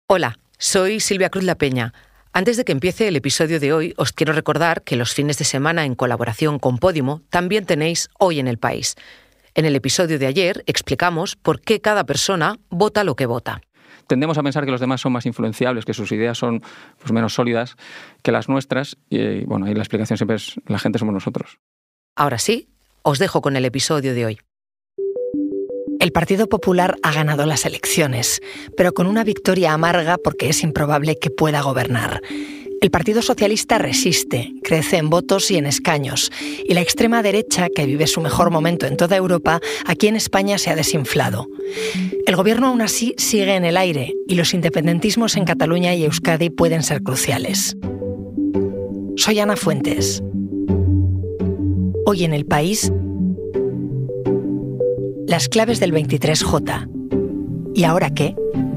Hola, soy Silvia Cruz La Peña. Antes de que empiece el episodio de hoy, os quiero recordar que los fines de semana, en colaboración con Podimo, también tenéis Hoy en el País. En el episodio de ayer explicamos por qué cada persona vota lo que vota. Tendemos a pensar que los demás son más influenciables, que sus ideas son menos sólidas que las nuestras y bueno, ahí la explicación siempre es la gente somos nosotros. Ahora sí, os dejo con el episodio de hoy. El Partido Popular ha ganado las elecciones, pero con una victoria amarga porque es improbable que pueda gobernar. El Partido Socialista resiste, crece en votos y en escaños, y la extrema derecha, que vive su mejor momento en toda Europa, aquí en España se ha desinflado. El gobierno aún así sigue en el aire, y los independentismos en Cataluña y Euskadi pueden ser cruciales. Soy Ana Fuentes. Hoy en El País, las claves del 23J. ¿Y ahora qué?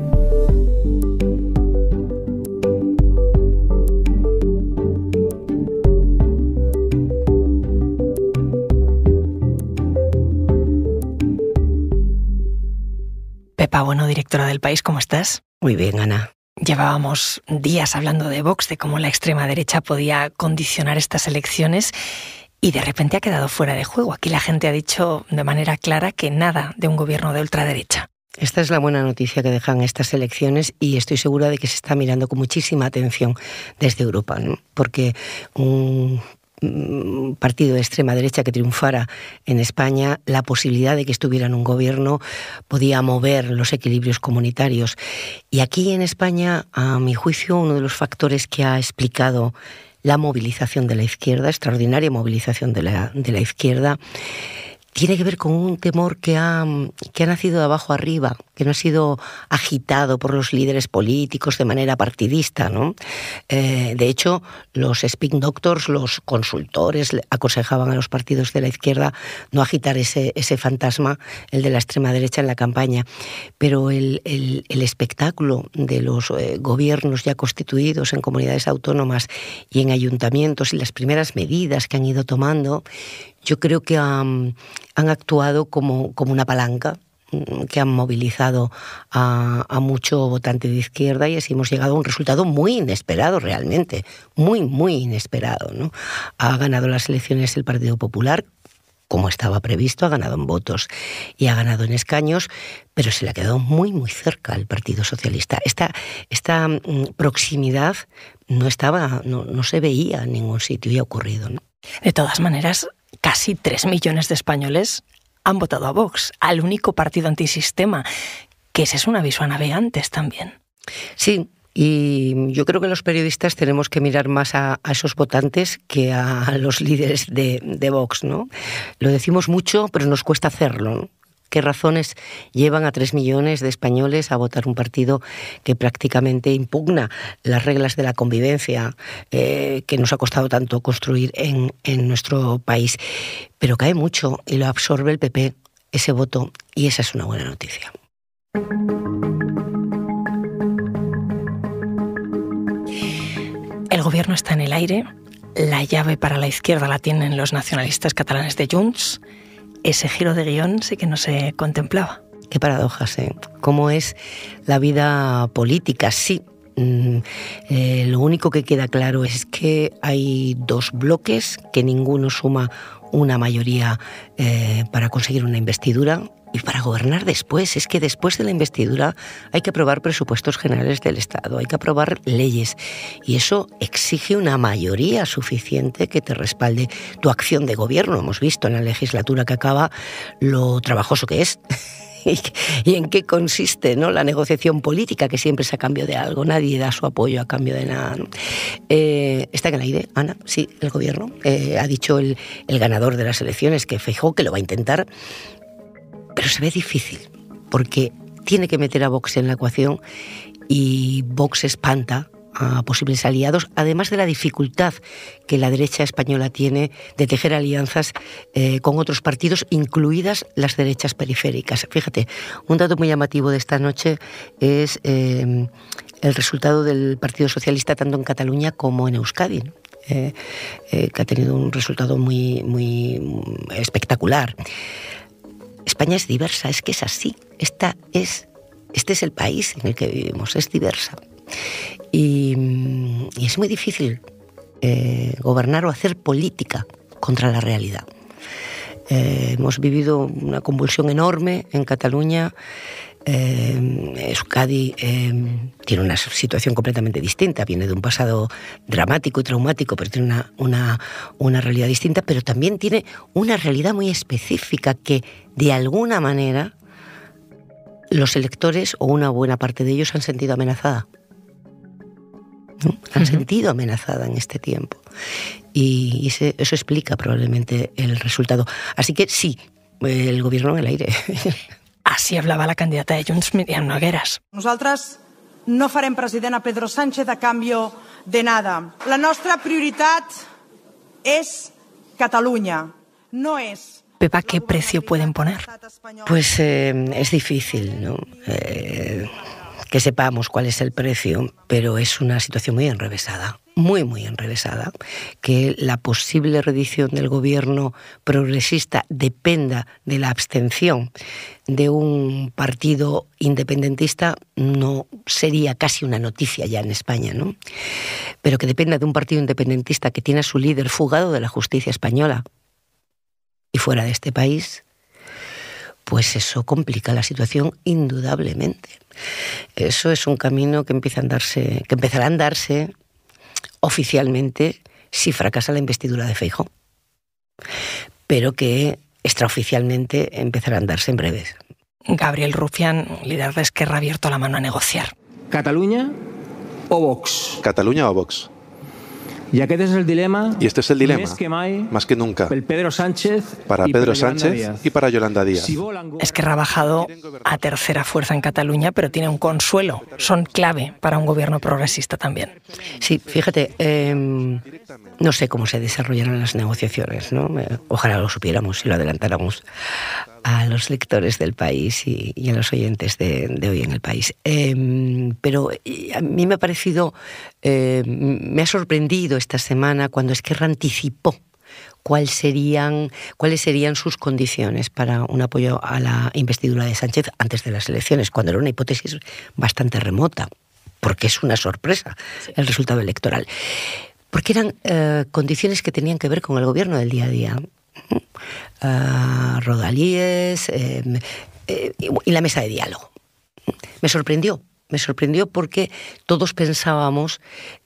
Pepa Bueno, directora del País, ¿cómo estás? Muy bien, Ana. Llevábamos días hablando de Vox, de cómo la extrema derecha podía condicionar estas elecciones y de repente ha quedado fuera de juego. Aquí la gente ha dicho de manera clara que nada de un gobierno de ultraderecha. Esta es la buena noticia que dejan estas elecciones y estoy segura de que se está mirando con muchísima atención desde Europa, ¿no? Porque un partido de extrema derecha que triunfara en España, la posibilidad de que estuviera en un gobierno podía mover los equilibrios comunitarios. Y aquí en España, a mi juicio, uno de los factores que ha explicado la movilización de la izquierda, extraordinaria movilización de la izquierda, tiene que ver con un temor que ha nacido de abajo arriba, que no ha sido agitado por los líderes políticos de manera partidista, ¿no? De hecho, los spin doctors, los consultores, aconsejaban a los partidos de la izquierda no agitar ese fantasma, el de la extrema derecha, en la campaña. Pero el espectáculo de los gobiernos ya constituidos en comunidades autónomas y en ayuntamientos y las primeras medidas que han ido tomando, yo creo que han actuado como una palanca, que han movilizado a mucho votante de izquierda y así hemos llegado a un resultado muy inesperado realmente, muy inesperado, ¿no? Ha ganado las elecciones el Partido Popular, como estaba previsto, ha ganado en votos y ha ganado en escaños, pero se le ha quedado muy cerca al Partido Socialista. Esta proximidad no se veía en ningún sitio y ha ocurrido, ¿no? De todas maneras, casi 3 millones de españoles han votado a Vox, al único partido antisistema, que ese es un aviso a navegantes también. Sí, y yo creo que los periodistas tenemos que mirar más a esos votantes que a los líderes de Vox, ¿no? Lo decimos mucho, pero nos cuesta hacerlo, ¿no? ¿Qué razones llevan a 3 millones de españoles a votar un partido que prácticamente impugna las reglas de la convivencia que nos ha costado tanto construir en nuestro país? Pero cae mucho y lo absorbe el PP, ese voto, y esa es una buena noticia. El gobierno está en el aire, la llave para la izquierda la tienen los nacionalistas catalanes de Junts. Ese giro de guión sí que no se contemplaba. Qué paradojas, ¿eh? ¿Cómo es la vida política? Sí, lo único que queda claro es que hay dos bloques, que ninguno suma una mayoría para conseguir una investidura y para gobernar después. Es que después de la investidura hay que aprobar presupuestos generales del Estado, hay que aprobar leyes y eso exige una mayoría suficiente que te respalde tu acción de gobierno. Hemos visto en la legislatura que acaba lo trabajoso que es. ¿Y en qué consiste, ¿no?, la negociación política, que siempre es a cambio de algo? Nadie da su apoyo a cambio de nada, ¿no? Está en el aire, Ana, sí, el gobierno. Ha dicho el ganador de las elecciones, que Feijóo, que lo va a intentar, pero se ve difícil, porque tiene que meter a Vox en la ecuación y Vox espanta a posibles aliados, además de la dificultad que la derecha española tiene de tejer alianzas con otros partidos, incluidas las derechas periféricas. Fíjate, un dato muy llamativo de esta noche es el resultado del Partido Socialista tanto en Cataluña como en Euskadi, ¿no? Que ha tenido un resultado muy espectacular. España es diversa, es que es así. Esta es este es el país en el que vivimos, es diversa. Y es muy difícil gobernar o hacer política contra la realidad. Hemos vivido una convulsión enorme en Cataluña. Euskadi tiene una situación completamente distinta, viene de un pasado dramático y traumático, pero tiene una realidad distinta, pero también tiene una realidad muy específica que de alguna manera los electores o una buena parte de ellos han sentido amenazada. ¿No? Han sentido amenazada en este tiempo. Y eso explica probablemente el resultado. Así que sí, el gobierno en el aire. Así hablaba la candidata de Junts, Míriam Nogueras. Nosaltres no farem president a Pedro Sánchez a cambio de nada. La nostra prioritat és Catalunya, no és... Pepa, ¿qué precio pueden poner? Pues es difícil, ¿no? Que sepamos cuál es el precio, pero es una situación muy enrevesada, muy enrevesada, que la posible reedición del gobierno progresista dependa de la abstención de un partido independentista no sería casi una noticia ya en España, ¿no? Pero que dependa de un partido independentista que tiene a su líder fugado de la justicia española y fuera de este país, pues eso complica la situación indudablemente. Eso es un camino que empezará a andarse oficialmente si fracasa la investidura de Feijóo, pero que extraoficialmente empezará a andarse en breves. Gabriel Rufián, líder de Esquerra, ha abierto la mano a negociar. ¿Cataluña o Vox? Cataluña o Vox. Y este es el dilema, más que nunca, Pedro Sánchez para Pedro Sánchez y para Yolanda Díaz. Esquerra ha bajado a tercera fuerza en Cataluña, pero tiene un consuelo. Son clave para un gobierno progresista también. Sí, fíjate, no sé cómo se desarrollarán las negociaciones, ¿no? Ojalá lo supiéramos y lo adelantáramos a los lectores del país y a los oyentes de hoy en el país. Pero a mí me ha parecido, me ha sorprendido esta semana cuando Esquerra anticipó cuáles serían sus condiciones para un apoyo a la investidura de Sánchez antes de las elecciones, cuando era una hipótesis bastante remota, porque es una sorpresa el resultado electoral. Porque eran condiciones que tenían que ver con el gobierno del día a día. Rodalíes y la mesa de diálogo. Me sorprendió porque todos pensábamos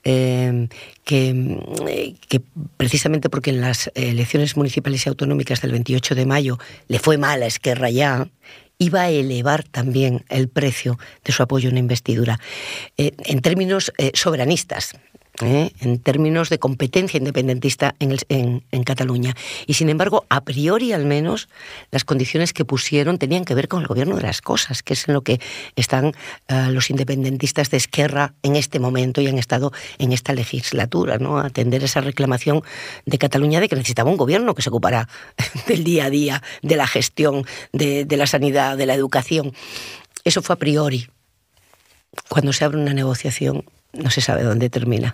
que precisamente porque en las elecciones municipales y autonómicas del 28 de mayo le fue mal a Esquerra ya, iba a elevar también el precio de su apoyo a una investidura en términos soberanistas. En términos de competencia independentista en Cataluña. Y sin embargo, a priori al menos, las condiciones que pusieron tenían que ver con el gobierno de las cosas, que es en lo que están los independentistas de Esquerra en este momento y han estado en esta legislatura, ¿no? Atender esa reclamación de Cataluña de que necesitaba un gobierno que se ocupara del día a día, de la gestión, de la sanidad, de la educación. Eso fue a priori. Cuando se abre una negociación, no se sabe dónde termina.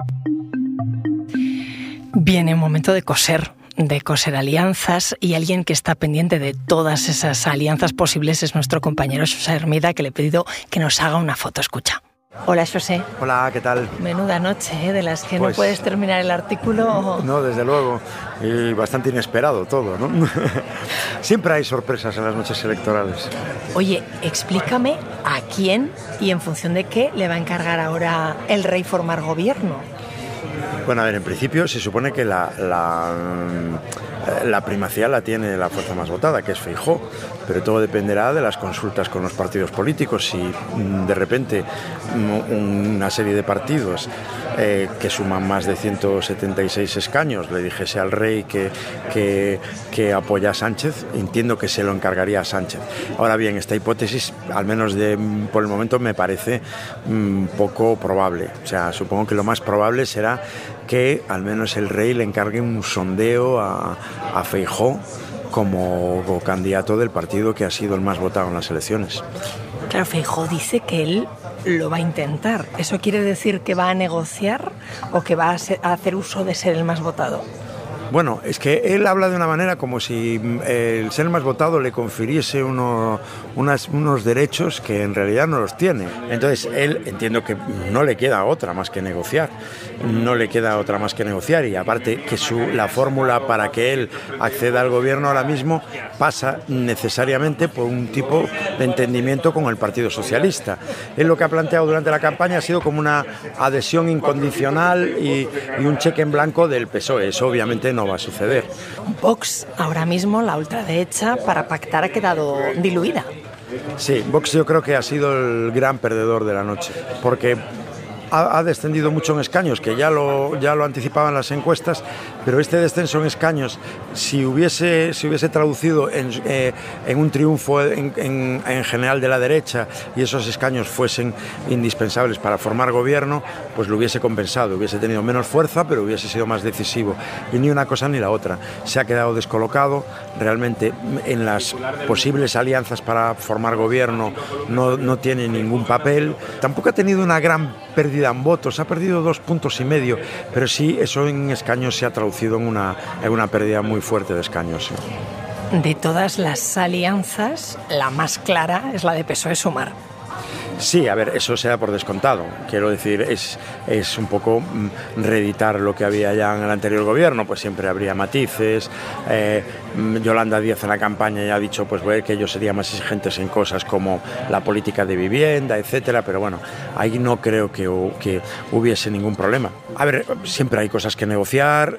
Viene un momento de coser alianzas, y alguien que está pendiente de todas esas alianzas posibles es nuestro compañero José Hermida, que le he pedido que nos haga una foto. Escucha. Hola, José. Hola, ¿qué tal? Menuda noche, de las que no puedes terminar el artículo. No, desde luego. Y bastante inesperado todo, ¿no? Siempre hay sorpresas en las noches electorales. Oye, explícame a quién y en función de qué le va a encargar ahora el rey formar gobierno. Bueno, a ver, en principio se supone que la primacía la tiene la fuerza más votada, que es Feijóo, pero todo dependerá de las consultas con los partidos políticos. Si de repente una serie de partidos que suman más de 176 escaños le dijese al rey que apoya a Sánchez, entiendo que se lo encargaría a Sánchez. Ahora bien, esta hipótesis, al menos por el momento, me parece poco probable. O sea, supongo que lo más probable será que al menos el rey le encargue un sondeo a Feijóo como candidato del partido que ha sido el más votado en las elecciones. Claro, Feijóo dice que él lo va a intentar. ¿Eso quiere decir que va a negociar o que va a hacer uso de ser el más votado? Bueno, es que él habla de una manera como si el ser más votado le confiriese unos derechos que en realidad no los tiene. Entonces, él entiendo que no le queda otra más que negociar. Y aparte que la fórmula para que él acceda al gobierno ahora mismo pasa necesariamente por un tipo de entendimiento con el Partido Socialista. Él lo que ha planteado durante la campaña ha sido como una adhesión incondicional y un cheque en blanco del PSOE. Eso obviamente no va a suceder. Vox, ahora mismo la ultraderecha para pactar ha quedado diluida. Sí, Vox yo creo que ha sido el gran perdedor de la noche, porque ha descendido mucho en escaños, que ya lo anticipaban las encuestas, pero este descenso en escaños, si hubiese traducido en un triunfo en general de la derecha y esos escaños fuesen indispensables para formar gobierno, pues lo hubiese compensado, hubiese tenido menos fuerza, pero hubiese sido más decisivo. Y ni una cosa ni la otra. Se ha quedado descolocado, realmente en las posibles alianzas para formar gobierno no tiene ningún papel. Tampoco ha tenido una gran pérdida en votos, ha perdido 2,5 puntos, pero sí, eso en escaños se ha traducido en una pérdida muy fuerte de escaños. Sí. De todas las alianzas, la más clara es la de PSOE-Sumar. Sí, a ver, eso se da por descontado. Quiero decir, es un poco reeditar lo que había ya en el anterior gobierno, pues siempre habría matices. Yolanda Díaz en la campaña ya ha dicho pues que ellos serían más exigentes en cosas como la política de vivienda, etcétera, pero bueno, ahí no creo que hubiese ningún problema. A ver, siempre hay cosas que negociar,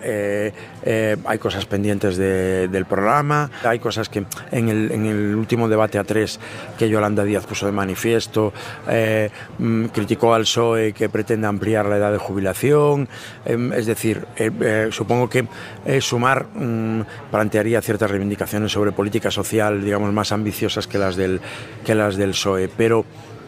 hay cosas pendientes del programa, hay cosas que en el último debate a 3 que Yolanda Díaz puso de manifiesto, criticó al PSOE que pretende ampliar la edad de jubilación, es decir, supongo que Sumar plantearía ciertas reivindicaciones sobre política social, digamos, más ambiciosas que las del PSOE, pero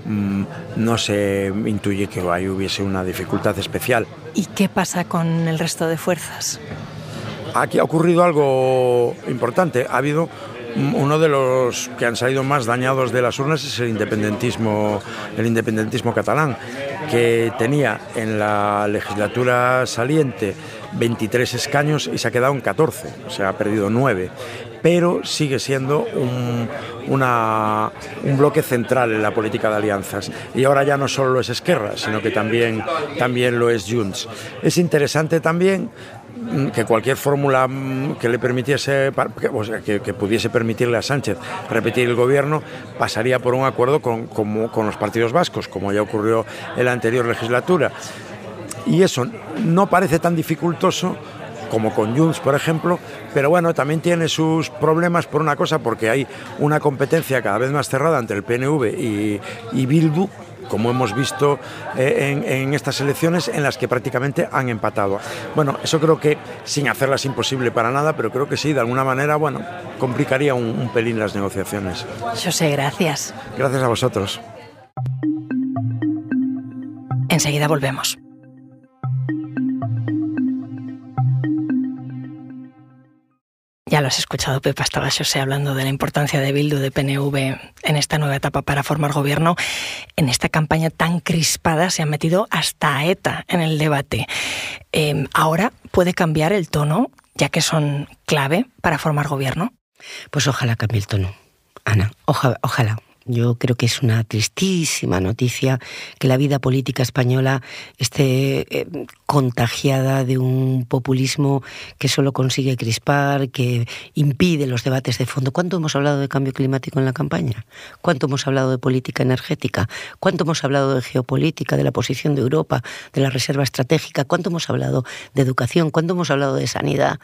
no se intuye que ahí hubiese una dificultad especial. ¿Y qué pasa con el resto de fuerzas? Aquí ha ocurrido algo importante. Ha habido uno de los que han salido más dañados de las urnas es el independentismo catalán, que tenía en la legislatura saliente 23 escaños y se ha quedado en 14, o sea, ha perdido 9, pero sigue siendo un bloque central en la política de alianzas. Y ahora ya no solo lo es Esquerra, sino que también lo es Junts. Es interesante también que cualquier fórmula que le permitiese, que pudiese permitirle a Sánchez repetir el gobierno, pasaría por un acuerdo con los partidos vascos, como ya ocurrió en la anterior legislatura. Y eso no parece tan dificultoso como con Junts, por ejemplo, pero bueno, también tiene sus problemas por una cosa, porque hay una competencia cada vez más cerrada entre el PNV y Bildu, como hemos visto en estas elecciones en las que prácticamente han empatado. Bueno, eso creo que, sin hacerlas imposible para nada, pero creo que sí, de alguna manera, bueno, complicaría un pelín las negociaciones. José, gracias. Gracias a vosotros. Enseguida volvemos. Ya lo has escuchado, Pepa, estaba José hablando de la importancia de Bildu, de PNV en esta nueva etapa para formar gobierno. En esta campaña tan crispada se ha metido hasta ETA en el debate. ¿Ahora puede cambiar el tono, ya que son clave para formar gobierno? Pues ojalá cambie el tono, Ana, ojalá. Yo creo que es una tristísima noticia que la vida política española esté contagiada de un populismo que solo consigue crispar, que impide los debates de fondo. ¿Cuánto hemos hablado de cambio climático en la campaña? ¿Cuánto hemos hablado de política energética? ¿Cuánto hemos hablado de geopolítica, de la posición de Europa, de la reserva estratégica? ¿Cuánto hemos hablado de educación? ¿Cuánto hemos hablado de sanidad?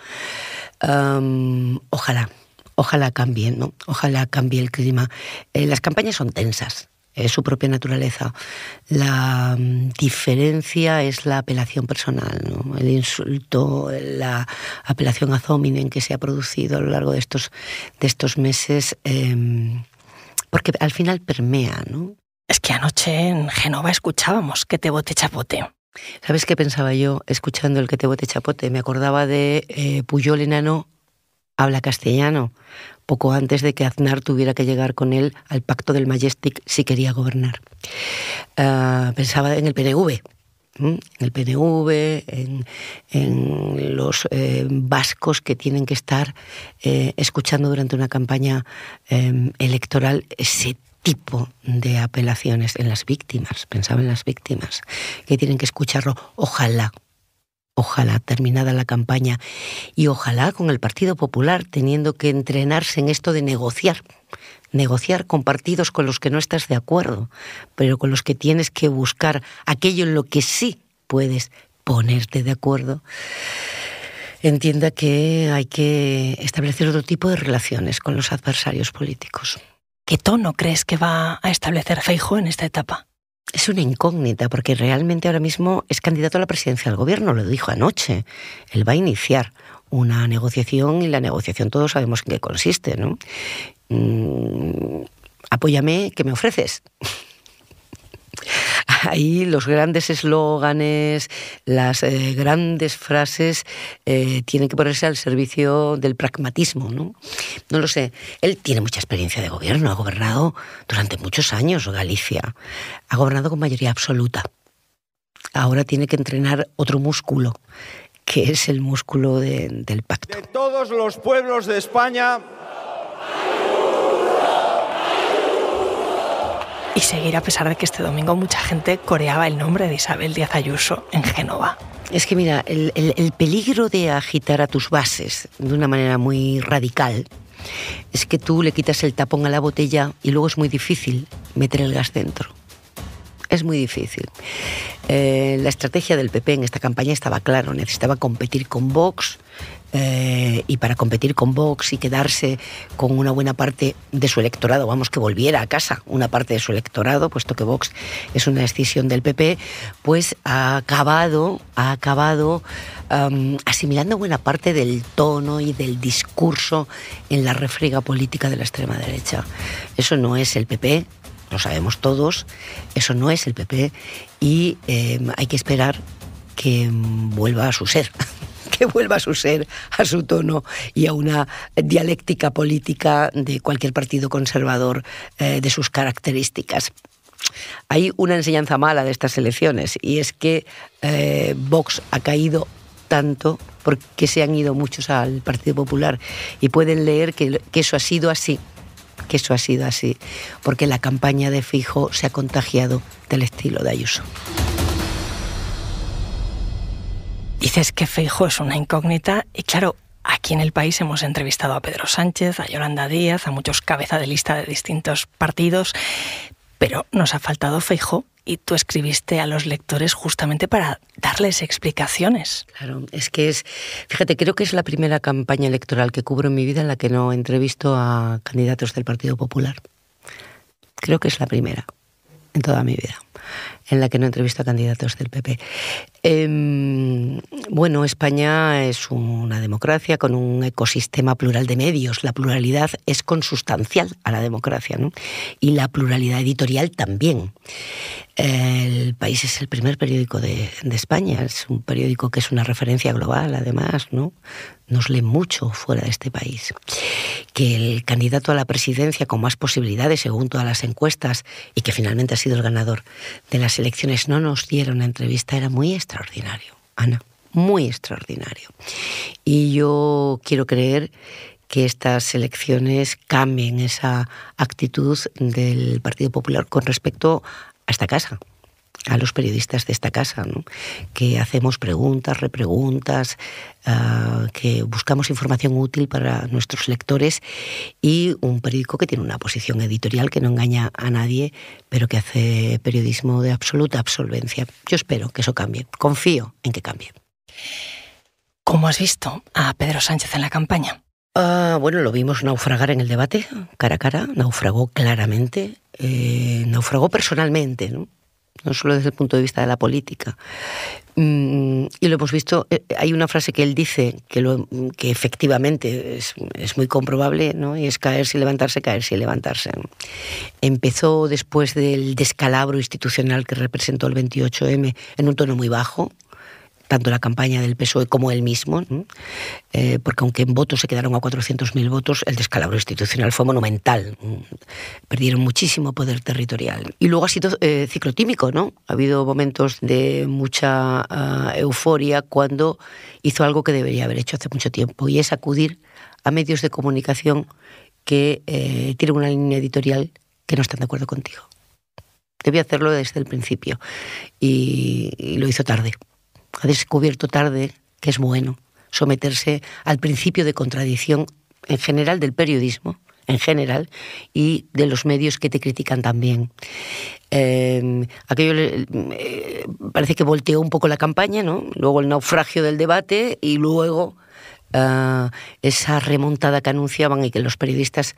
Ojalá cambie, ¿no? Ojalá cambie el clima. Las campañas son tensas, es su propia naturaleza. La diferencia es la apelación personal, ¿no? El insulto, la apelación ad hominem que se ha producido a lo largo de estos meses, porque al final permea, ¿no? Es que anoche en Génova escuchábamos que te bote chapote. ¿Sabes qué pensaba yo escuchando el que te bote chapote? Me acordaba de Pujol enano habla castellano, poco antes de que Aznar tuviera que llegar con él al pacto del Majestic si quería gobernar. Pensaba en el PNV, en el PNV, en los vascos que tienen que estar escuchando durante una campaña electoral ese tipo de apelaciones en las víctimas. Pensaba en las víctimas, que tienen que escucharlo. Ojalá terminada la campaña, y ojalá con el Partido Popular teniendo que entrenarse en esto de negociar con partidos con los que no estás de acuerdo, pero con los que tienes que buscar aquello en lo que sí puedes ponerte de acuerdo, entienda que hay que establecer otro tipo de relaciones con los adversarios políticos. ¿Qué tono crees que va a establecer Feijóo en esta etapa? Es una incógnita, porque realmente ahora mismo es candidato a la presidencia del gobierno, lo dijo anoche. Él va a iniciar una negociación, y la negociación todos sabemos en qué consiste, ¿no? Apóyame, ¿qué me ofreces? Ahí los grandes eslóganes, las grandes frases tienen que ponerse al servicio del pragmatismo, ¿no? No lo sé. Él tiene mucha experiencia de gobierno, ha gobernado durante muchos años Galicia, ha gobernado con mayoría absoluta. Ahora tiene que entrenar otro músculo, que es el músculo del pacto. De todos los pueblos de España. Y seguir a pesar de que este domingo mucha gente coreaba el nombre de Isabel Díaz Ayuso en Génova. Es que mira, el peligro de agitar a tus bases de una manera muy radical es que tú le quitas el tapón a la botella y luego es muy difícil meter el gas dentro. Es muy difícil. La estrategia del PP en esta campaña estaba claro, necesitaba competir con Vox, y para competir con Vox y quedarse con una buena parte de su electorado, vamos, que volviera a casa una parte de su electorado, puesto que Vox es una escisión del PP, pues ha acabado asimilando buena parte del tono y del discurso en la refriega política de la extrema derecha. Eso no es el PP, lo sabemos todos, eso no es el PP, y hay que esperar que vuelva a su ser. Que vuelva a su ser, a su tono y a una dialéctica política de cualquier partido conservador de sus características. Hay una enseñanza mala de estas elecciones, y es que Vox ha caído tanto porque se han ido muchos al Partido Popular, y pueden leer que eso ha sido así, porque la campaña de Feijóo se ha contagiado del estilo de Ayuso. Dices que Feijóo es una incógnita, y claro, aquí en el país hemos entrevistado a Pedro Sánchez, a Yolanda Díaz, a muchos cabezas de lista de distintos partidos, pero nos ha faltado Feijóo, y tú escribiste a los lectores justamente para darles explicaciones. Claro, fíjate, creo que es la primera campaña electoral que cubro en mi vida en la que no entrevisto a candidatos del Partido Popular. Creo que es la primera en toda mi vida en la que no entrevisto a candidatos del PP. Bueno, España es una democracia con un ecosistema plural de medios. La pluralidad es consustancial a la democracia, ¿no? Y la pluralidad editorial también. El País es el primer periódico de España, es un periódico que es una referencia global, además, ¿no? Nos lee mucho fuera de este país. Que el candidato a la presidencia con más posibilidades, según todas las encuestas, y que finalmente ha sido el ganador de las elecciones, no nos diera una entrevista, era muy extraordinario, Ana, muy extraordinario. Y yo quiero creer que estas elecciones cambien esa actitud del Partido Popular con respecto a esta casa, a los periodistas de esta casa, ¿no? Que hacemos preguntas, repreguntas, que buscamos información útil para nuestros lectores, y un periódico que tiene una posición editorial que no engaña a nadie, pero que hace periodismo de absoluta absolvencia. Yo espero que eso cambie, confío en que cambie. ¿Cómo has visto a Pedro Sánchez en la campaña? Bueno, lo vimos naufragar en el debate, cara a cara, naufragó claramente, naufragó personalmente, ¿no? No solo desde el punto de vista de la política. Y lo hemos visto, hay una frase que él dice que efectivamente es muy comprobable, ¿no? Y es caerse y levantarse, ¿no? Empezó después del descalabro institucional que representó el 28M en un tono muy bajo, tanto la campaña del PSOE como él mismo, ¿no? Porque aunque en votos se quedaron a 400.000 votos, el descalabro institucional fue monumental. Perdieron muchísimo poder territorial. Y luego ha sido ciclotímico, ¿no? Ha habido momentos de mucha euforia cuando hizo algo que debería haber hecho hace mucho tiempo, y es acudir a medios de comunicación que tienen una línea editorial que no están de acuerdo contigo. Debía hacerlo desde el principio y lo hizo tarde. Ha descubierto tarde que es bueno someterse al principio de contradicción en general del periodismo, en general, y de los medios que te critican también. Aquello parece que volteó un poco la campaña, ¿no? Luego el naufragio del debate y luego esa remontada que anunciaban y que los periodistas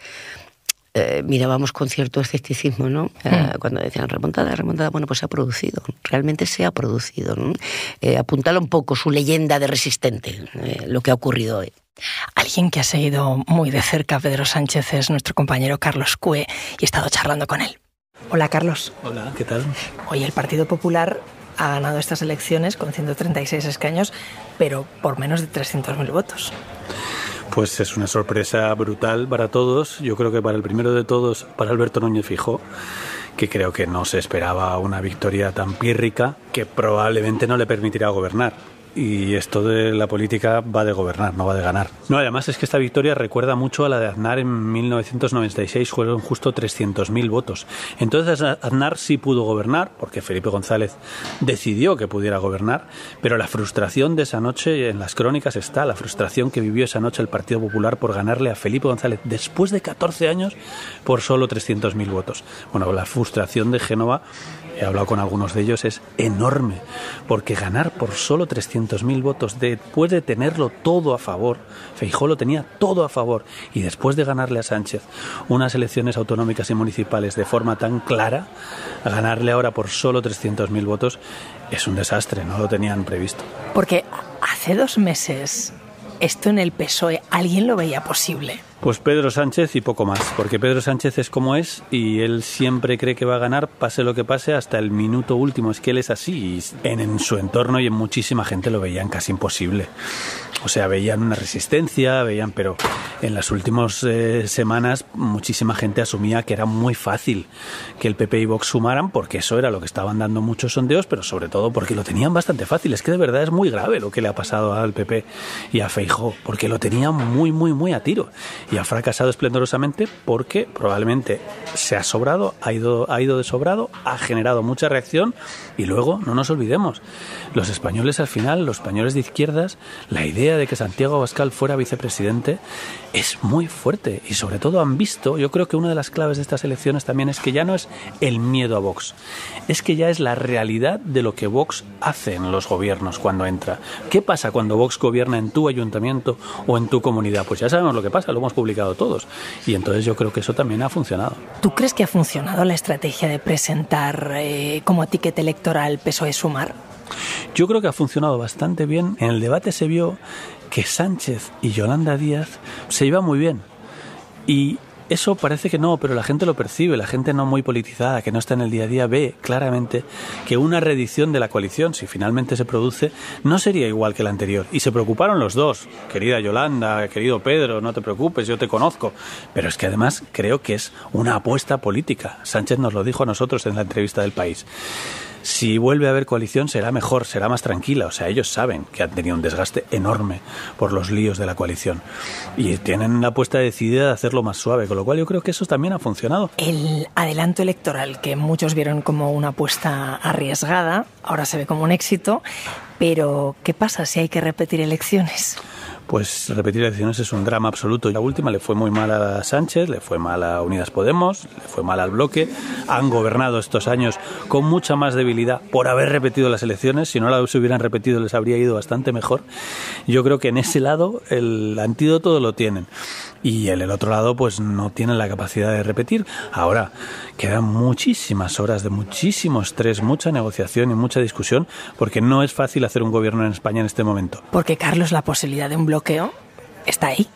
mirábamos con cierto escepticismo, ¿no? Cuando decían remontada, bueno, pues se ha producido, realmente se ha producido, ¿no? Apuntala un poco su leyenda de resistente, lo que ha ocurrido hoy. Alguien que ha seguido muy de cerca a Pedro Sánchez es nuestro compañero Carlos Cue, y he estado charlando con él. Hola, Carlos. Hola, ¿qué tal? Hoy el Partido Popular ha ganado estas elecciones con 136 escaños, pero por menos de 300.000 votos. Pues es una sorpresa brutal para todos. Yo creo que para el primero de todos, para Alberto Núñez Feijóo, que creo que no se esperaba una victoria tan pírrica, que probablemente no le permitirá gobernar. Y esto de la política va de gobernar, no va de ganar. No, además es que esta victoria recuerda mucho a la de Aznar en 1996, fueron justo 300.000 votos. Entonces Aznar sí pudo gobernar, porque Felipe González decidió que pudiera gobernar, pero la frustración de esa noche, en las crónicas está, la frustración que vivió esa noche el Partido Popular por ganarle a Felipe González después de 14 años por solo 300.000 votos. Bueno, la frustración de Génova, he hablado con algunos de ellos, es enorme, porque ganar por solo 300.000 votos después de tenerlo todo a favor, Feijóo lo tenía todo a favor, y después de ganarle a Sánchez unas elecciones autonómicas y municipales de forma tan clara, a ganarle ahora por solo 300.000 votos es un desastre, no lo tenían previsto. Porque hace 2 meses esto en el PSOE, ¿alguien lo veía posible? Pues Pedro Sánchez y poco más, porque Pedro Sánchez es como es y él siempre cree que va a ganar, pase lo que pase, hasta el minuto último. Es que él es así, y en su entorno y en muchísima gente lo veían casi imposible. O sea, veían una resistencia, pero en las últimas semanas muchísima gente asumía que era muy fácil que el PP y Vox sumaran, porque eso era lo que estaban dando muchos sondeos, pero sobre todo porque lo tenían bastante fácil. Es que de verdad es muy grave lo que le ha pasado al PP y a Feijóo, porque lo tenían muy, muy, muy a tiro. Y ha fracasado esplendorosamente porque probablemente se ha sobrado, ha ido de sobrado, ha generado mucha reacción, y luego, no nos olvidemos, los españoles al final, los españoles de izquierdas, la idea de que Santiago Abascal fuera vicepresidente es muy fuerte, y sobre todo han visto, yo creo que una de las claves de estas elecciones también es que ya no es el miedo a Vox, es que ya es la realidad de lo que Vox hace en los gobiernos cuando entra. ¿Qué pasa cuando Vox gobierna en tu ayuntamiento o en tu comunidad? Pues ya sabemos lo que pasa, lo hemos publicado todos, y entonces yo creo que eso también ha funcionado. ¿Tú crees que ha funcionado la estrategia de presentar como etiqueta electoral PSOE Sumar? Yo creo que ha funcionado bastante bien. En el debate se vio que Sánchez y Yolanda Díaz se iban muy bien, y eso parece que no, pero la gente lo percibe, la gente no muy politizada, que no está en el día a día, ve claramente que una reedición de la coalición, si finalmente se produce, no sería igual que la anterior. Y se preocuparon los dos, querida Yolanda, querido Pedro, no te preocupes, yo te conozco. Pero es que además creo que es una apuesta política. Sánchez nos lo dijo a nosotros en la entrevista del País. Si vuelve a haber coalición será mejor, será más tranquila. O sea, ellos saben que han tenido un desgaste enorme por los líos de la coalición y tienen la apuesta decidida de hacerlo más suave, con lo cual yo creo que eso también ha funcionado. El adelanto electoral, que muchos vieron como una apuesta arriesgada, ahora se ve como un éxito, pero ¿qué pasa si hay que repetir elecciones? Pues repetir elecciones es un drama absoluto. La última le fue muy mal a Sánchez, le fue mal a Unidas Podemos, le fue mal al bloque. Han gobernado estos años con mucha más debilidad por haber repetido las elecciones. Si no las hubieran repetido les habría ido bastante mejor. Yo creo que en ese lado el antídoto lo tienen. Y en el otro lado pues no tienen la capacidad de repetir. Ahora quedan muchísimas horas de muchísimo estrés, mucha negociación y mucha discusión, porque no es fácil hacer un gobierno en España en este momento. Porque, Carlos, la posibilidad de un bloqueo está ahí.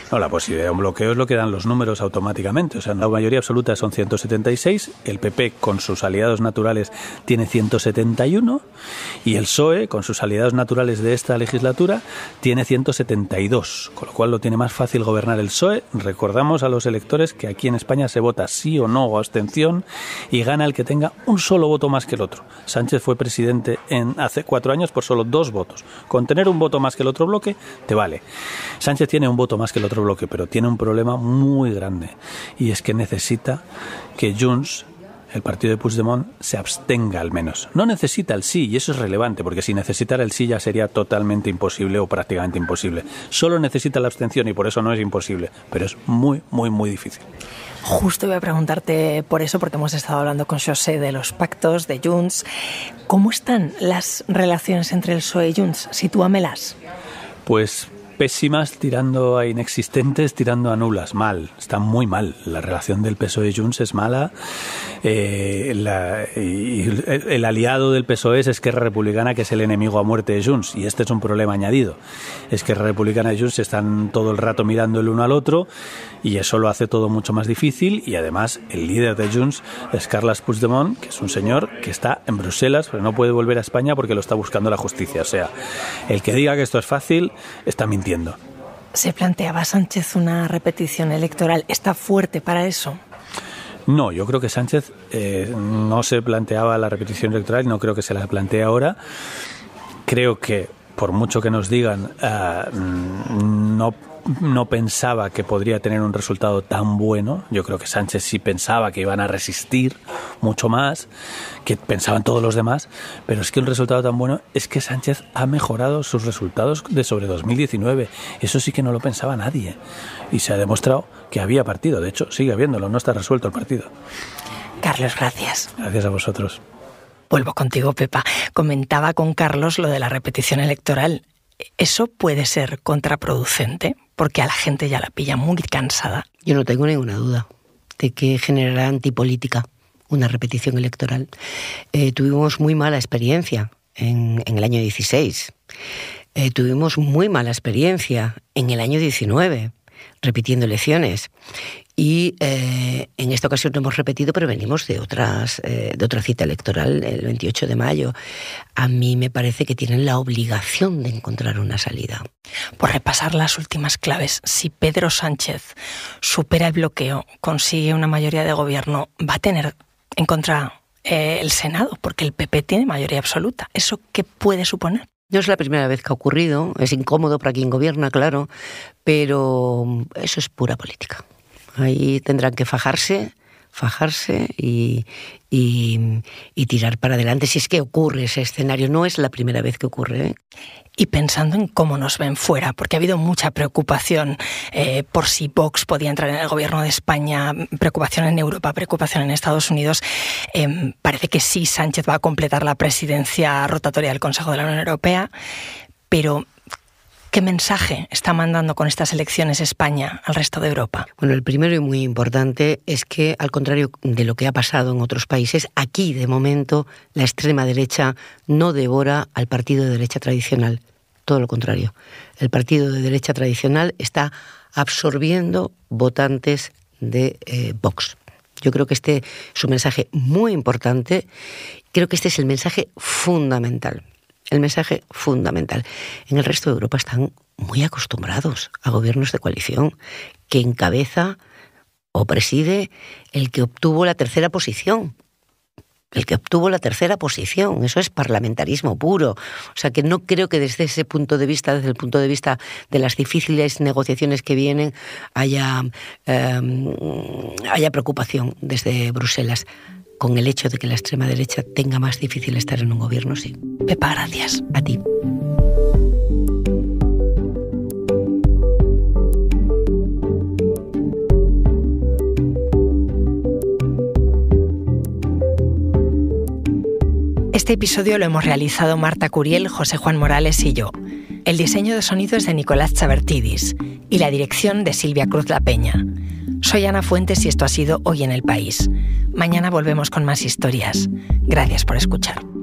No, la posibilidad de un bloqueo es lo que dan los números automáticamente. O sea, la mayoría absoluta son 176, el PP con sus aliados naturales tiene 171 y el PSOE con sus aliados naturales de esta legislatura tiene 172, con lo cual lo tiene más fácil gobernar el PSOE. Recordamos a los electores que aquí en España se vota sí o no o abstención y gana el que tenga un solo voto más que el otro. Sánchez fue presidente hace 4 años por solo 2 votos. Con tener un voto más que el otro bloque, te vale. Sánchez tiene un voto más que el otro bloque, pero tiene un problema muy grande y es que necesita que Junts, el partido de Puigdemont, se abstenga al menos. No necesita el sí, y eso es relevante, porque si necesitara el sí ya sería totalmente imposible o prácticamente imposible. Solo necesita la abstención y por eso no es imposible, pero es muy, muy, muy difícil. Justo voy a preguntarte por eso, porque hemos estado hablando con José de los pactos, de Junts. ¿Cómo están las relaciones entre el PSOE y Junts? Sitúamelas. Pues pésimas, tirando a inexistentes, tirando a nulas. Mal, está muy mal. La relación del PSOE y Junts es mala. El aliado del PSOE es Esquerra Republicana, que es el enemigo a muerte de Junts, y este es un problema añadido. Esquerra Republicana y Junts están todo el rato mirando el uno al otro y eso lo hace todo mucho más difícil, y además el líder de Junts es Carles Puigdemont, que es un señor que está en Bruselas, pero no puede volver a España porque lo está buscando la justicia. O sea, el que diga que esto es fácil está mintiendo. ¿Se planteaba Sánchez una repetición electoral? ¿Está fuerte para eso? No, yo creo que Sánchez no se planteaba la repetición electoral y no creo que se la plantee ahora. Creo que, por mucho que nos digan, no pensaba que podría tener un resultado tan bueno. Yo creo que Sánchez sí pensaba que iban a resistir mucho más, que pensaban todos los demás, pero es que un resultado tan bueno es que Sánchez ha mejorado sus resultados de sobre 2019. Eso sí que no lo pensaba nadie. Y se ha demostrado que había partido. De hecho, sigue habiéndolo, no está resuelto el partido. Carlos, gracias. Gracias a vosotros. Vuelvo contigo, Pepa. Comentaba con Carlos lo de la repetición electoral. ¿Eso puede ser contraproducente? Porque a la gente ya la pilla muy cansada. Yo no tengo ninguna duda de que generará antipolítica una repetición electoral. Tuvimos muy mala experiencia en el año 16. Tuvimos muy mala experiencia en el año 19, repitiendo elecciones. Y en esta ocasión no hemos repetido, pero venimos de otra cita electoral, el 28 de mayo. A mí me parece que tienen la obligación de encontrar una salida. Por repasar las últimas claves, si Pedro Sánchez supera el bloqueo, consigue una mayoría de gobierno, va a tener en contra el Senado, porque el PP tiene mayoría absoluta. ¿Eso qué puede suponer? No es la primera vez que ha ocurrido, es incómodo para quien gobierna, claro, pero eso es pura política. Ahí tendrán que fajarse y tirar para adelante si es que ocurre ese escenario. No es la primera vez que ocurre, ¿eh? Y pensando en cómo nos ven fuera, porque ha habido mucha preocupación por si Vox podía entrar en el gobierno de España, preocupación en Europa, preocupación en Estados Unidos. Parece que sí, Sánchez va a completar la presidencia rotatoria del Consejo de la Unión Europea, pero ¿qué mensaje está mandando con estas elecciones España al resto de Europa? Bueno, el primero y muy importante es que, al contrario de lo que ha pasado en otros países, aquí, de momento, la extrema derecha no devora al partido de derecha tradicional. Todo lo contrario. El partido de derecha tradicional está absorbiendo votantes de Vox. Yo creo que este es un mensaje muy importante. Creo que este es el mensaje fundamental. El mensaje fundamental. En el resto de Europa están muy acostumbrados a gobiernos de coalición que encabeza o preside el que obtuvo la tercera posición. El que obtuvo la tercera posición. Eso es parlamentarismo puro. O sea que no creo que desde ese punto de vista, desde el punto de vista de las difíciles negociaciones que vienen, haya preocupación desde Bruselas. Con el hecho de que la extrema derecha tenga más difícil estar en un gobierno, sí. Pepa, gracias. A ti. Este episodio lo hemos realizado Marta Curiel, José Juan Morales y yo. El diseño de sonido es de Nicolás Chabertidis y la dirección de Silvia Cruz La Peña. Soy Ana Fuentes y esto ha sido Hoy en el País. Mañana volvemos con más historias. Gracias por escuchar.